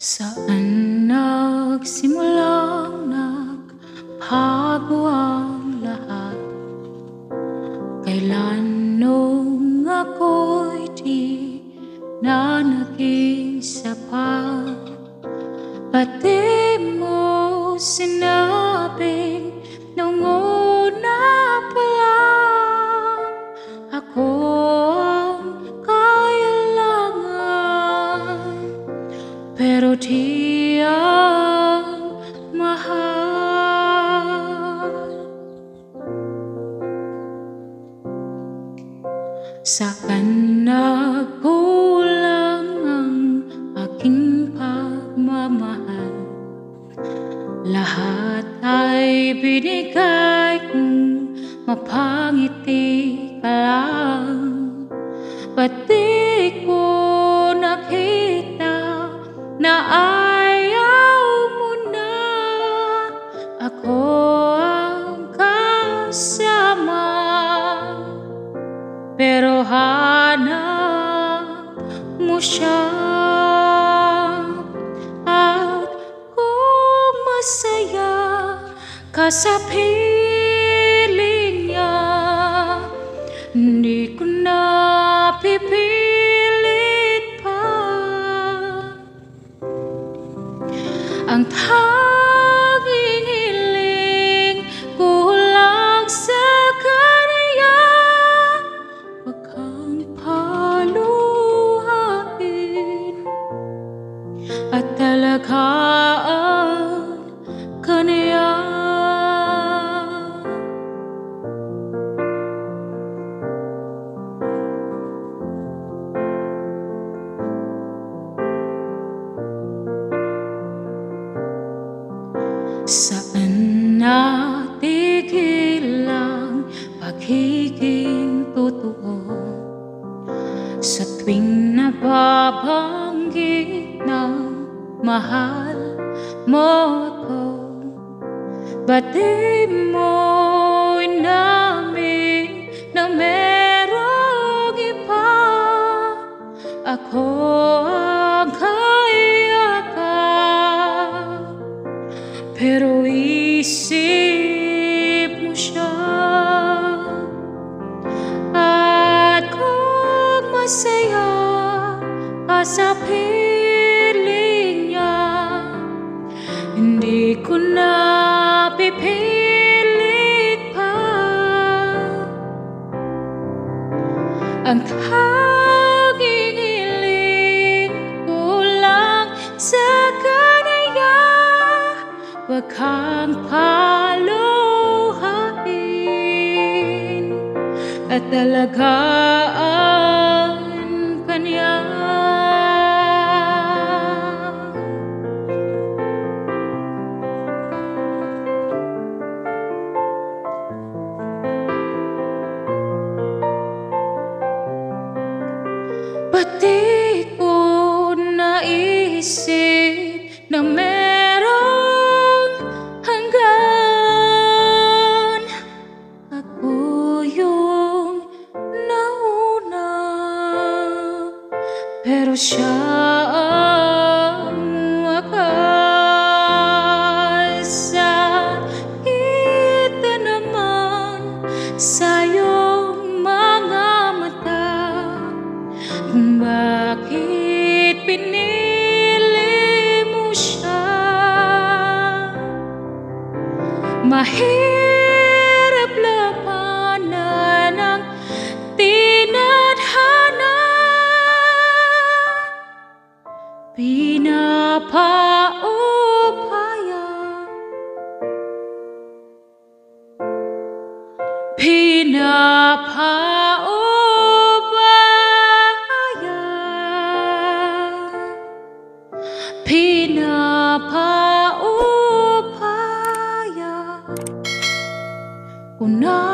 Saan nagsimulang nagbago ang lahat? Kailan nung ako'y di na naging sapat? Ba't di mo sinabing nung una pa lang ako ang kailangan? Pero di ang mahal. Saan nagkulang ang aking pagmamahal? Lahat ay binigay kung mapangiti ka lang. Ba't di ko nakita na ayaw mo na ako ang kasama? Pero hanap mo siya, at kung masaya ka sa piling niya, hindi ko na pipilit pa. Ang tanging hiling ko lang sa kanya, wag kang paluhain at talagaan ka niya. Saan natigil ang pagiging totoo? Sa tuwing nababanggit na mahal mo ako, ba't di mo inamin na merong iba? Ako ang kayakan, pero isip mo siya. At kung masaya ka sa piling niya, hindi ko na pipilit pa. Ang tanging hiling ko lang sa kanya, wag kang paluhain at alagaan ka niya. Ba't di ko naisip na merong hanggan? Ako yung nauna, pero siya ang wakas. Kita naman sa iyong mga mata kung bakit pinili mo siya. Mahirap labanan ang tinadhana, pinapaubaya, pinapaubaya, pinapaubaya ko na.